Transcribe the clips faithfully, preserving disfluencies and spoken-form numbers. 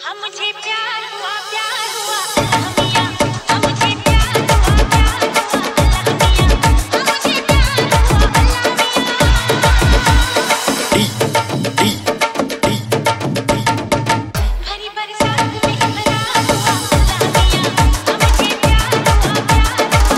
हम मुझे प्यार हुआ प्यार हुआ अलहमिया हम मुझे प्यार हुआ प्यार हुआ अलहमिया हम मुझे प्यार हुआ अलहमिया भरी बरसात में इकरार हुआ अलहमिया हम मुझे प्यार हुआ प्यार हुआ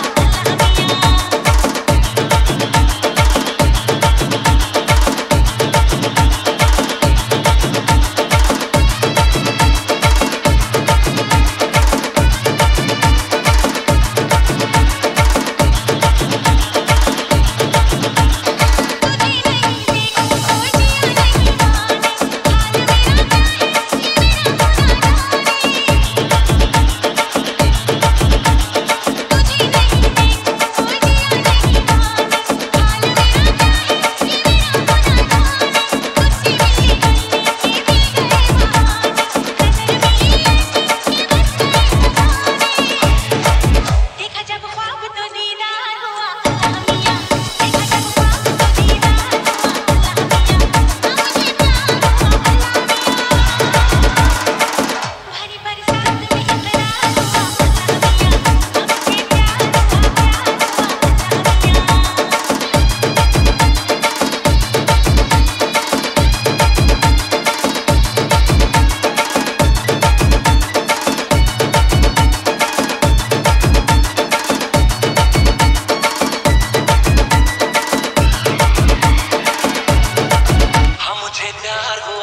प्यार हो